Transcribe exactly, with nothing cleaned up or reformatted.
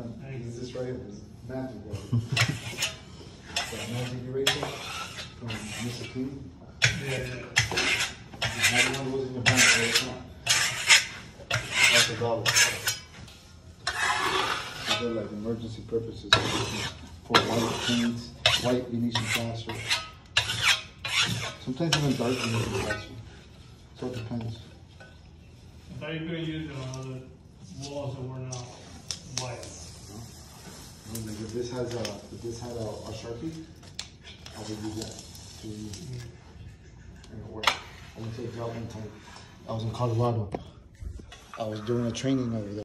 This is right here. This is magic. So magic eraser from Mister King. Yeah, yeah. Another one was in your bank all the time. That's a dollar. These are like emergency purposes for white paints, white Venetian plaster. Sometimes even dark Venetian plaster. So it depends. I thought you were going to use it on other walls that were not white. No? Like if this has a, if this had a, a Sharpie, I would use that to use it. And it worked. I went to a job one time. I was in Colorado. I was doing a training over there.